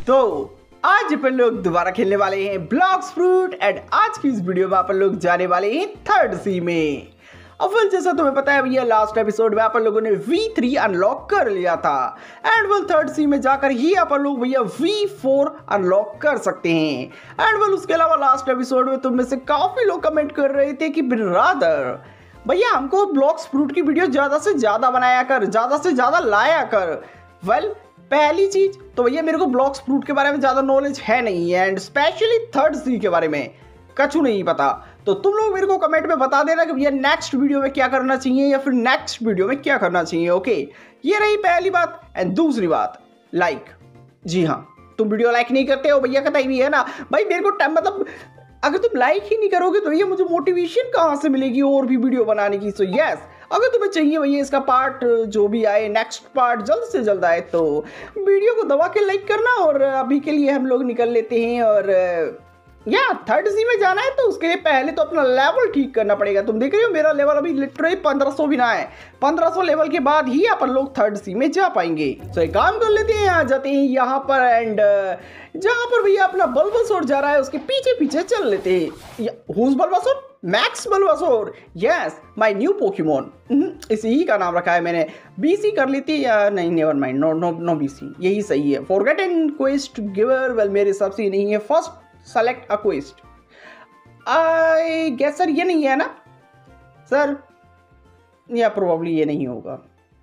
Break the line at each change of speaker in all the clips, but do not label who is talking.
तो आज अपन लोग दोबारा खेलने वाले हैं ब्लॉक्स फ्रूट एंड आज की इस वीडियो में अपन लोग जाने वाले हैं थर्ड सी में। अव्वल जैसा तुम्हें पता है भैया लास्ट एपिसोड में अपन लोगों ने V3 अनलॉक कर लिया था एंड वेल थर्ड सी में जाकर ही अपन लोग भैया V4 अनलॉक कर सकते हैं। एंड वेल उसके अलावा लास्ट एपिसोड में तुम में से काफी लोग कमेंट कर रहे थे कि ब्रदर भैया हमको ब्लॉक्स फ्रूट की वीडियो ज्यादा से ज्यादा बनाया कर, ज्यादा से ज्यादा लाया कर। वेल पहली चीज तो भैया मेरे को ब्लॉक्स फ्रूट के बारे में ज्यादा नॉलेज है नहीं एंड स्पेशली थर्ड सी के बारे में कछु नहीं पता। तो तुम लोग मेरे को कमेंट में बता देना कि भैया नेक्स्ट वीडियो में क्या करना चाहिए या फिर नेक्स्ट वीडियो में क्या करना चाहिए। ओके ये रही पहली बात। एंड दूसरी बात लाइक, जी हाँ तुम वीडियो लाइक नहीं करते हो भैया, कतई भी है ना भाई। मेरे को टाइम मतलब अगर तुम लाइक ही नहीं करोगे तो भैया मुझे मोटिवेशन कहाँ से मिलेगी और भी वीडियो बनाने की। सो यस अगर तुम्हें चाहिए भैया इसका पार्ट जो भी आए नेक्स्ट पार्ट जल्द से जल्द आए तो वीडियो को दबा के लाइक करना। और अभी के लिए हम लोग निकल लेते हैं और या थर्ड सी में जाना है तो उसके लिए पहले तो अपना लेवल ठीक करना पड़ेगा। तुम देख रहे हो मेरा लेवल अभी लिटरली 1500 भी ना है। 1500 लेवल के बाद ही अपन लोग थर्ड सी में जा पाएंगे। तो एक काम कर लेते हैं, आ जाते हैं यहाँ पर एंड जहाँ पर भैया अपना बल्बासोर जा रहा है उसके पीछे पीछे चल लेते हैं। Who's Bulbasaur? Max Bulbasaur, yes my new Pokemon. इसी का नाम रखा है मैंने। बीसी कर लेती या नहीं, never mind, no no no BC यही सही है। फॉरगेटन क्वेस्ट गिवर, वेल मेरे हिसाब से नहीं है। First select a quest, I guess sir ये नहीं है ना सर, या प्रोबेबली ये नहीं होगा।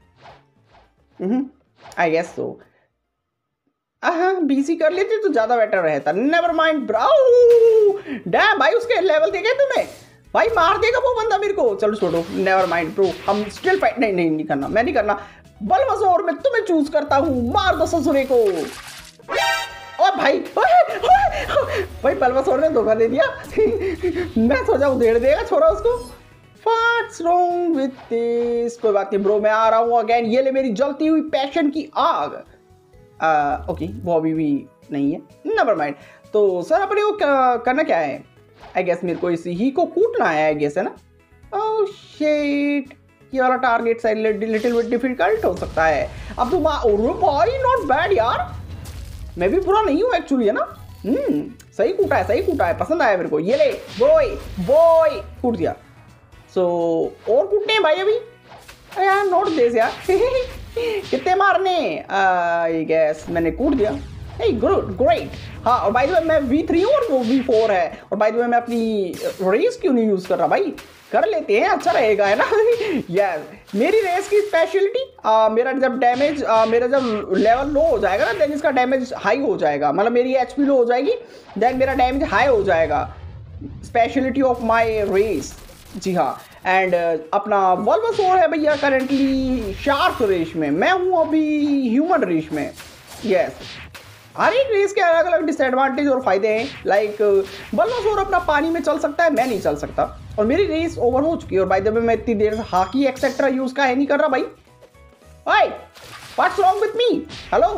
I guess so. हाँ बीसी कर लेते तो ज्यादा बेटर रहता। नेवर माइंड ब्रो, डैम भाई उसके लेवल देखे तुम्हें भाई, मार देगा वो बंदा मेरे को। चलो छोड़ो, नेवर माइंड ब्रो, हम स्टिल फाइट नहीं करना, मैं नहीं करना। बल्बासोर मैं तुम्हें चूज करता हूँ, मार दो ससुरे को। ओ भाई भाई बल्बासोर ने धोखा दे दिया। मैं सोचा उधेड़ देगा छोरा उसको। What's wrong with this? कोई बात नहीं ब्रो, मैं आ रहा हूँ अगेन। ये ले मेरी जलती हुई पैशन की आग। ओके वो अभी भी नहीं है, नेवर माइंड। तो सर अपने को करना क्या है? आई गेस मेरे को इसी ही को कूटना है, आई गेस है ना। ओह शिट, ये वाला target side little bit difficult हो सकता है। अब तो भाई नॉट बैड यार, मैं भी बुरा नहीं हूँ एक्चुअली है ना। सही कूटा है, पसंद आया मेरे को। ये ले बॉय कूट दिया। सो और कूटने हैं भाई अभी। अरे यार नोट देस यार। कितने मारने? आई गेस मैंने कूट दिया। Hey good great. हाँ और बाय द वे मैं V3 हूँ और वो V4 है। और बाय द वे मैं अपनी रेस क्यों नहीं यूज कर रहा भाई? कर लेते हैं, अच्छा रहेगा है ना। यस मेरी रेस की स्पेशलिटी, मेरा जब डैमेज मेरा जब लेवल लो हो जाएगा ना देन इसका डैमेज हाई हो जाएगा। मतलब मेरी HP लो हो जाएगी देन मेरा डैमेज हाई हो जाएगा। स्पेशलिटी ऑफ माय रेस, जी हाँ। एंड अपना बल्बासोर है भैया करेंटली शार्क रेस में, मैं हूँ अभी ह्यूमन रेस में। यस हर एक रेस के अलग अलग डिसएडवांटेज और फायदे हैं। लाइक बल्बासोर अपना पानी में चल सकता है, मैं नहीं चल सकता और मेरी रेस ओवर हो चुकी है। और बाय द वे मैं इतनी देर हाकी एक्सेट्रा यूज का है नहीं कर रहा भाई। ओए what's wrong with me? Hello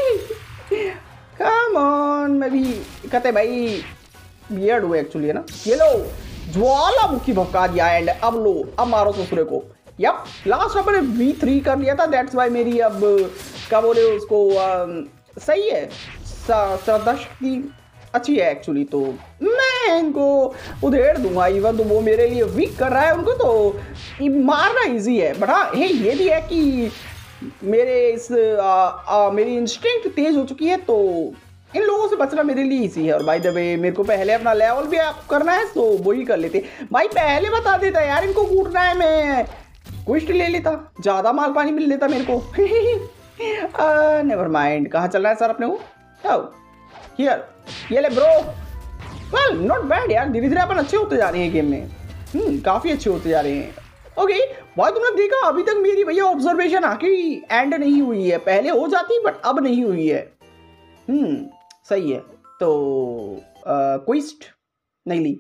come on, मैं भी कहते भाई वियर्ड हुए एक्चुअली है ना। ये लो ज्वालामुखी भड़का दिया एंड अब लो, अब मारो ससुरे को। यप लास्ट अपने V3 कर लिया था, दैट्स वाई मेरी अब क्या बोले उसको सही है, श्रद्धा शक्ति अच्छी है एक्चुअली। तो मैं इनको उधेड़ दूंगा, इवन तो वो मेरे लिए वीक कर रहा है उनको तो मारना इजी है। बट हाँ ये भी है कि मेरे इस मेरी इंस्टिंक्ट तेज हो चुकी है तो इन लोगों से बचना मेरे लिए इजी है। और बाय द वे मेरे को पहले अपना लेवल भी अप करना है तो वही कर लेते भाई। पहले बता देता यार इनको कूटना है, मैं क्विस्ट ले लेता, ज़्यादा माल पानी मिल लेता मेरे को। नेवर माइंड, कहाँ चल रहा है सर अपने को? हियर ये ले ब्रो। वेल नॉट बैड यार, धीरे धीरे अपन अच्छे होते जा रहे हैं गेम में। काफ़ी अच्छे होते जा रहे हैं। ओके भाई तुमने देखा अभी तक मेरी भैया ऑब्जर्वेशन आके एंड नहीं हुई है, पहले हो जाती बट अब नहीं हुई है। सही है। तो क्विस्ट नहीं ली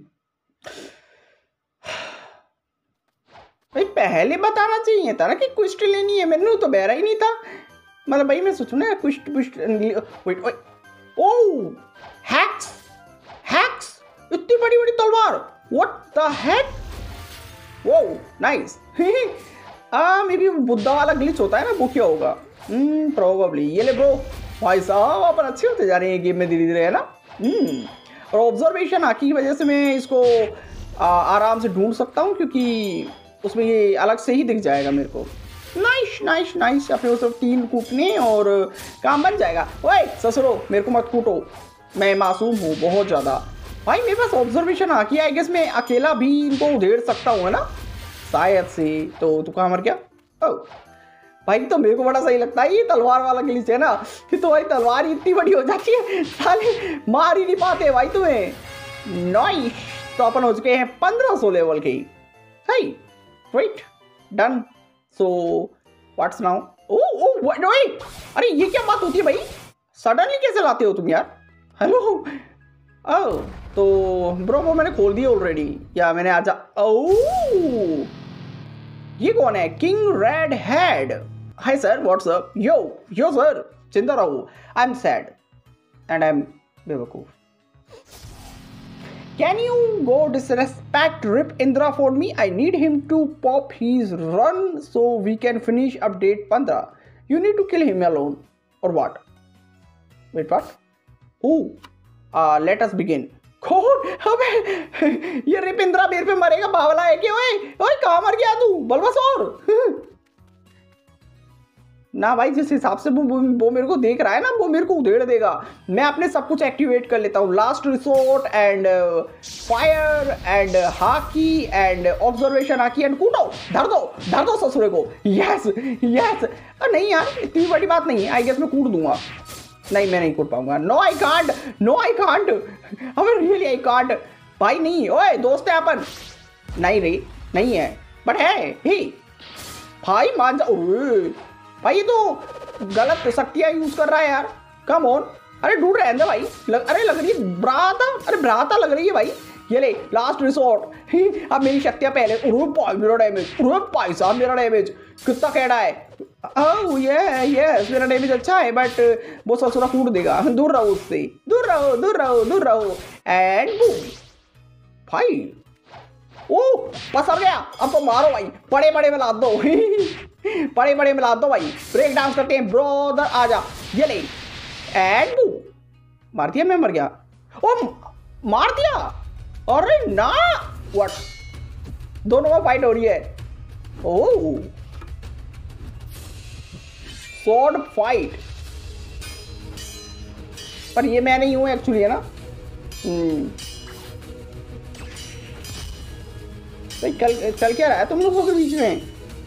भाई, पहले बताना चाहिए था ना कि क्विस्ट लेनी है, मैंने तो बहरा ही नहीं था। मतलब भाई मैं सोचूं ना क्विस्ट वेट ओह हैक्स इतनी बड़ी बड़ी तलवार, व्हाट द हेक। वो नाइस। मे बी बुद्धा वाला ग्लिच होता है ना, वो क्या होगा? प्रोबेबली। ये ले ब्रो, भाई साहब अपन अच्छे होते जा रहे हैं गेम में धीरे धीरे, है ना। और ऑब्जर्वेशन आकी की वजह से मैं इसको आराम से ढूंढ सकता हूँ, क्योंकि उसमें ये अलग से ही दिख जाएगा मेरे को। नाइस नाइस नाइस, अपने वो सब 3 कूटने और काम बन जाएगा। ओए ससुरो, मेरे को मत कूटो, मैं मासूम हूँ बहुत ज़्यादा। भाई मेरे पास ऑब्जर्वेशन आकी है, आई गेस मैं अकेला भी इनको उधेड़ सकता हूँ, है ना, शायद से। तो तू कहाँ मर गया? ओ भाई, तो मेरे को बड़ा सही लगता है ये तलवार वाला ग्लिच, है ना, कि तुम्हारी तलवार इतनी बड़ी हो जाती है, साले मार ही नहीं पाते भाई तुम्हें। नाइस, तो अपन हो चुके हैं 1500 लेवल के। सही, great, done. So what's now? Oh wait, अरे ये क्या बात होती है भाई, सडनली कैसे लाते हो तुम यार? हेलो। ओह, तो ब्रो वो मैंने खोल दिया ऑलरेडी, या मैंने आजा। ओह, ये कौन है? King red head. Hi sir, what's up? Yo sir, चिंता रहो, I am sad and I am बेवकूफ। Can you go disrespect Rip Indra for me? I need him to pop his run so we can finish update 15. You need to kill him alone. Or what? Wait, what? Oh, let us begin. कौन? अबे ये rib Indira मेरे पे मरेगा, बावला है क्या? ओए कहाँ मर गया तू? बलवासोर। ना भाई, जिस हिसाब से वो मेरे को देख रहा है ना, वो मेरे को उधेड़ देगा। मैं अपने सब कुछ एक्टिवेट कर लेता हूँ, last resort and fire and हाकी एंड ऑब्जर्वेशन हाकी एंड कूटो, धर दो ससुरे को। यस यस, नहीं यार इतनी बड़ी बात नहीं है, आई गेस मैं कूट दूंगा। नहीं, मैं नहीं कूट पाऊंगा। नो आई कांट, अबे रियली आई कांट भाई। नहीं, ओए दोस्त है अपन। नहीं रे, नहीं है, बट है ही भाई, मान जा। भाई ये तो गलत शक्तियां यूज कर रहा है यार, कम ऑन। अरे ढूंढ रहे हैं भाई, अरे लग रही है भ्राता लग रही है भाई। ये ले लास्ट रिसोर्ट। अब मेरी शक्तियां पहले। मेरा डैमेज कितना कैडा है। ओह ये मेरा डैमेज अच्छा है, बट वो ससुरा कूट देगा। दूर रहो उससे, दूर रहो। एंड बूम भाई, ओह पसर गया। अब तो मारो भाई, बड़े मिला दो। बड़े मिला दो भाई, ब्रेक डांस करते हैं ब्रोदर, आजा। ये ले एंड बूम, मार दिया। मैं मर गया। ओ मार दिया, अरे ना, व्हाट, दोनों में फाइट हो रही है। ओह स्वॉर्ड फाइट, पर ये मैं नहीं हूं एक्चुअली, है ना। भाई चल क्या रहा है तुम लोगों के बीच में?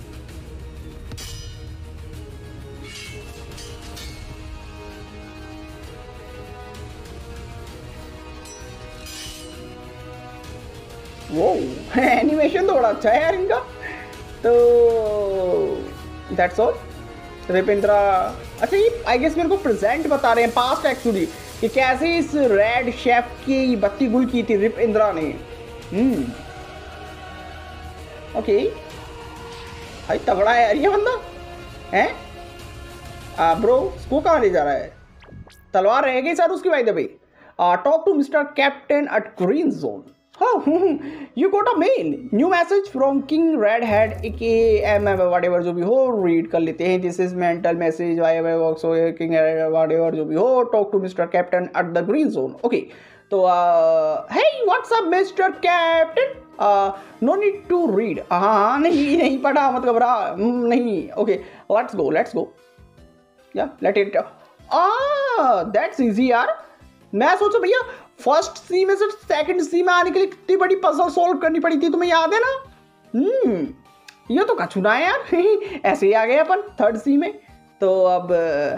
वो एनिमेशन तो बड़ा अच्छा है यार इनका। तो दैट्स ऑल। रिप इंद्रा, अच्छा ये आई गेस मेरे को प्रेजेंट बता रहे हैं, पास्ट एक्चुअली, कि कैसे इस रेड शेफ की बत्ती गुल की थी रिप इंद्रा ने। ओके भाई, तगड़ा है यार ये बंदा, है। ब्रो उसको कहाँ ले जा रहा है? तलवार रह गई सर उसकी, भाई दबे। Talk to mister captain at green zone. You got a mail, new message from King Redhead aka whatever जो भी हो, रीड कर लेते हैं। This is mental message, so King Redhead whatever जो भी हो, talk to Mr. Captain at the green zone. Okay, तो hey what's up Mr. Captain? No need to read. हाँ नहीं पढ़ा, मत घबरा। नहीं, okay, let's go. Yeah, let it. That's easy यार। मैं सोचा भैया फर्स्ट सी में से सेकंड सी में आने के लिए कितनी बड़ी पजल सॉल्व करनी पड़ी थी, तुम्हें याद है ना? ये तो कछुना है यार। ऐसे ही आ गए अपन थर्ड सी में। तो अब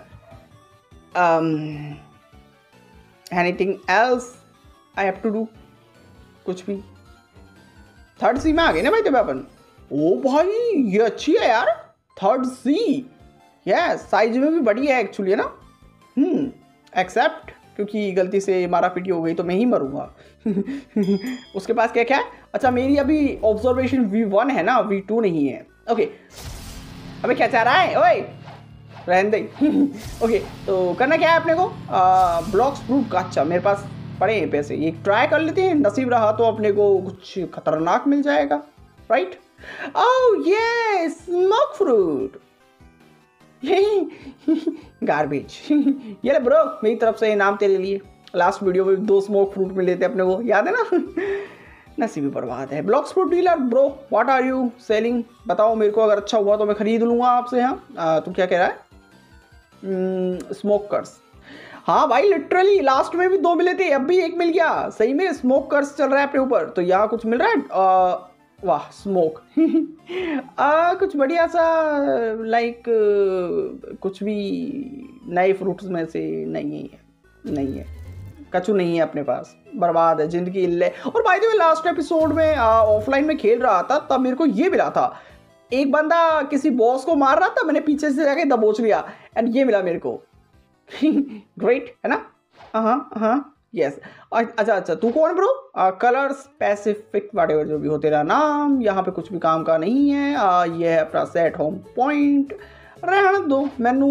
anything else I have to do? कुछ भी। थर्ड सी में आ गए ना भाई तब अपन। ओ भाई ये अच्छी है यार, थर्ड सी। यस, साइज में भी बड़ी है एक्चुअली, है ना। एक्सेप्ट क्योंकि गलती से मारा पीटी हो गई तो मैं ही मरूंगा। उसके पास क्या है? अच्छा मेरी अभी ऑब्जर्वेशन V1 है ना, V2 नहीं है। ओके, अबे क्या चाह रहा है? ओए रहने दे। ओके, तो करना क्या है अपने को? ब्लॉक्स फ्रूट का। अच्छा मेरे पास पड़े हैं पैसे, ये ट्राई कर लेते हैं, नसीब रहा तो अपने को कुछ खतरनाक मिल जाएगा, राइट? ओह ये स्मोक फ्रूट, गार्बेज। ये ले ब्रो, मेरी तरफ से इनाम तेरे लिए। लास्ट वीडियो में 2 स्मोक फ्रूट मिले थे अपने को, याद है ना? नसीबी बर्बाद है। Blox Fruit dealer bro, what are you selling? बताओ मेरे को, अगर अच्छा हुआ तो मैं खरीद लूँगा आपसे। हाँ तू क्या कह रहा है? स्मोकर्स, हाँ भाई लिटरली लास्ट में भी 2 मिले थे, अब भी 1 मिल गया। सही में स्मोकर्स चल रहा है अपने ऊपर। तो यहाँ कुछ मिल रहा है, वाह स्मोक। कुछ बढ़िया सा, लाइक कुछ भी नए फ्रूट्स में से नहीं है। कछु नहीं है अपने पास, बर्बाद है जिंदगी, इल्ले। और by the way last episode में ऑफलाइन में खेल रहा था तब मेरे को ये मिला था, एक बंदा किसी बॉस को मार रहा था, मैंने पीछे से जाके दबोच लिया एंड ये मिला मेरे को। ग्रेट है ना? हाँ यस। अच्छा तू कौन ब्रो? कलर स्पेसिफिक वाटेवर जो भी हो तेरा नाम, यहाँ पे कुछ भी काम का नहीं है। ये है अपना सेट होम पॉइंट, रहने दो। मेनू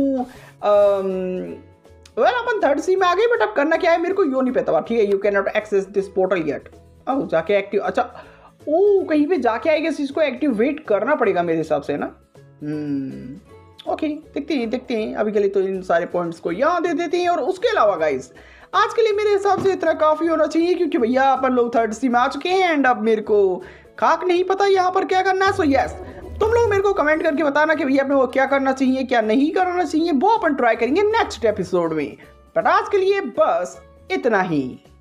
वेल अपन 3rd सी में आ गए, बट अब करना क्या है मेरे को यो नहीं पता। ठीक है, you can not access this portal yet. जाके एक्टिव, अच्छा कहीं पे जाके आएगा, इसको एक्टिवेट करना पड़ेगा मेरे हिसाब से ना। ओके देखते हैं। अभी के लिए तो इन सारे पॉइंट्स को यहाँ दे देते हैं। और उसके अलावा गाइस आज के लिए मेरे हिसाब से इतना काफ़ी होना चाहिए, क्योंकि भैया अपन लोग 3rd सी में आ चुके हैं एंड अब मेरे को खाक नहीं पता यहाँ पर क्या करना है। सो यस, तुम लोग मेरे को कमेंट करके बताना कि भैया अपने को क्या करना चाहिए, क्या नहीं करना चाहिए, वो अपन ट्राई करेंगे नेक्स्ट एपिसोड में। बट आज के लिए बस इतना ही।